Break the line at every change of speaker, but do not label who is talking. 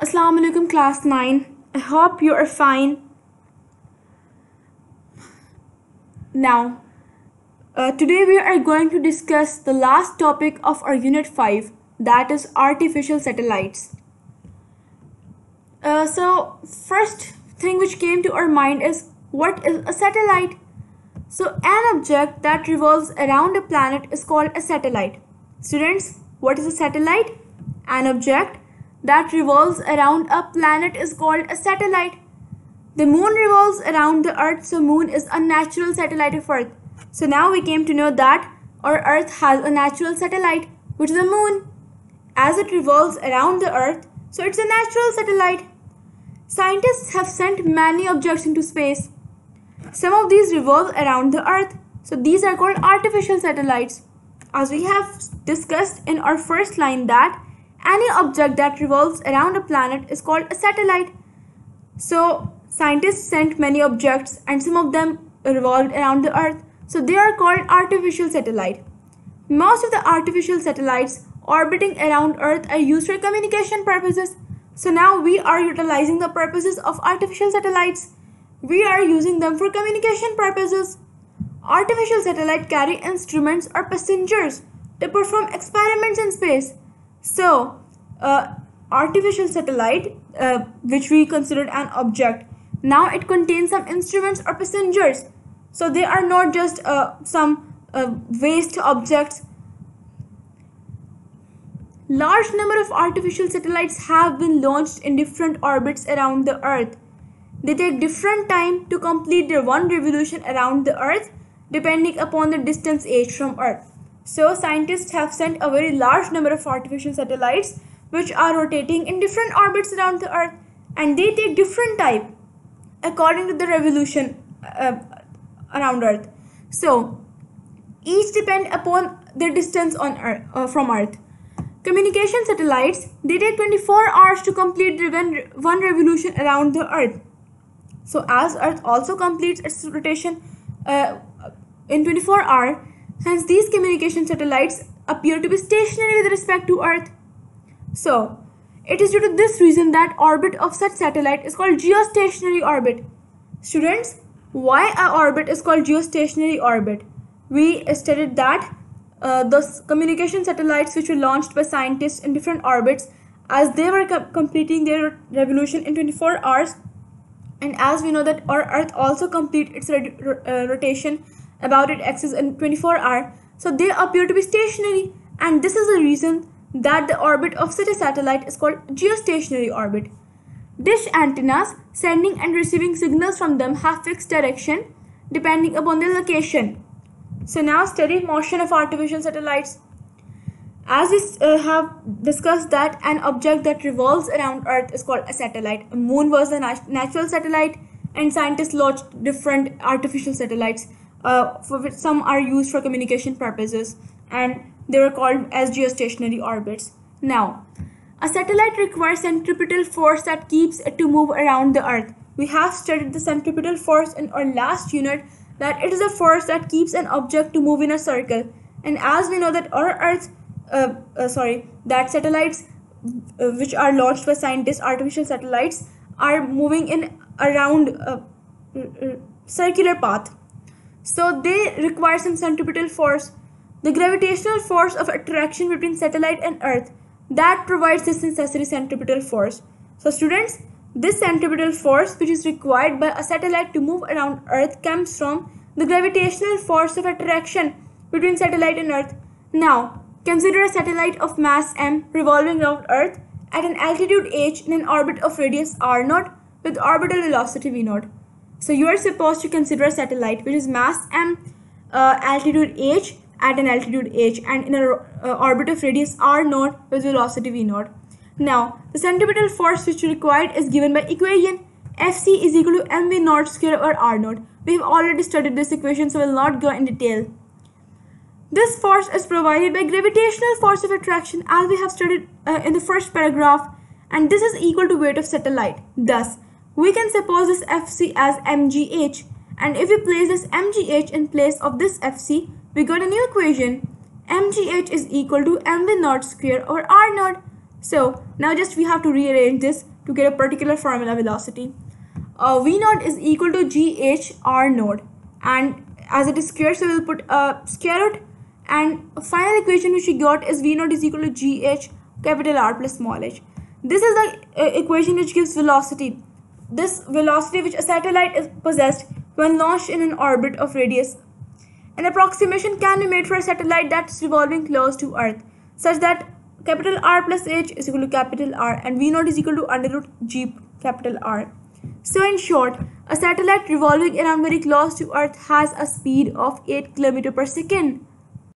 Assalamu alaikum class 9. I hope you are fine. Now, today we are going to discuss the last topic of our unit 5, that is artificial satellites. So first thing which came to our mind is, what is a satellite? So an object that revolves around a planet is called a satellite. Students, what is a satellite? An object that revolves around a planet is called a satellite. The moon revolves around the earth, so moon is a natural satellite of earth. So now we came to know that our earth has a natural satellite, which is the moon. As it revolves around the earth, so it's a natural satellite. Scientists have sent many objects into space. Some of these revolve around the earth, so these are called artificial satellites. As we have discussed in our first line that any object that revolves around a planet is called a satellite. So scientists sent many objects and some of them revolved around the earth, so they are called artificial satellite. Most of the artificial satellites orbiting around earth are used for communication purposes. So now we are utilizing the purposes of artificial satellites. We are using them for communication purposes. Artificial satellites carry instruments or passengers to perform experiments in space. So, artificial satellite, which we considered an object, now it contains some instruments or passengers. So they are not just some waste objects. Large number of artificial satellites have been launched in different orbits around the Earth. They take different time to complete their one revolution around the Earth, depending upon the distance h from Earth. So scientists have sent a very large number of artificial satellites which are rotating in different orbits around the Earth, and they take different time according to the revolution around Earth. So each depend upon their distance on Earth, from Earth. Communication satellites, they take 24 hours to complete their one revolution around the Earth. So as Earth also completes its rotation in 24 hours, hence these communication satellites appear to be stationary with respect to Earth. So it is due to this reason that orbit of such satellite is called geostationary orbit. Students, why an orbit is called geostationary orbit? We studied that the communication satellites which were launched by scientists in different orbits, as they were completing their revolution in 24 hours, and as we know that our Earth also completes its rotation about its axis in 24 hours, so they appear to be stationary, and this is the reason that the orbit of such a satellite is called geostationary orbit. Dish antennas sending and receiving signals from them have fixed direction depending upon their location. So now study motion of artificial satellites. As we have discussed that an object that revolves around Earth is called a satellite. A moon was a natural satellite, and scientists launched different artificial satellites, for which some are used for communication purposes, and they were called as geostationary orbits. Now, a satellite requires centripetal force that keeps it to move around the Earth. We have studied the centripetal force in our last unit, that it is a force that keeps an object to move in a circle. And as we know that our Earth, that satellites which are launched by scientists, artificial satellites, are moving in around a circular path. So they require some centripetal force. The gravitational force of attraction between satellite and Earth, that provides this necessary centripetal force. So students, this centripetal force which is required by a satellite to move around Earth comes from the gravitational force of attraction between satellite and Earth. Now, consider a satellite of mass m revolving around Earth at an altitude h in an orbit of radius r0 with orbital velocity v0. So you are supposed to consider a satellite which is mass m, altitude h at an altitude h, and in an orbit of radius r0 with velocity v0. Now, the centripetal force which is required is given by equation Fc is equal to mv0 square over r0. We have already studied this equation, so we will not go in detail. This force is provided by gravitational force of attraction, as we have studied in the first paragraph, and this is equal to weight of satellite. Thus, we can suppose this Fc as mgh, and if we place this mgh in place of this Fc, we got a new equation. mgh is equal to mv0 square over r0. So now just we have to rearrange this to get a particular formula velocity. V naught is equal to GH R naught, and as it is square, so we will put a square root, and a final equation which we got is V naught is equal to GH capital R plus small h. This is the equation which gives velocity. This velocity which a satellite is possessed when launched in an orbit of radius. An approximation can be made for a satellite that's revolving close to Earth, such that capital R plus h is equal to capital R and V naught is equal to under root G capital R. So in short, a satellite revolving around very close to Earth has a speed of 8 km per second.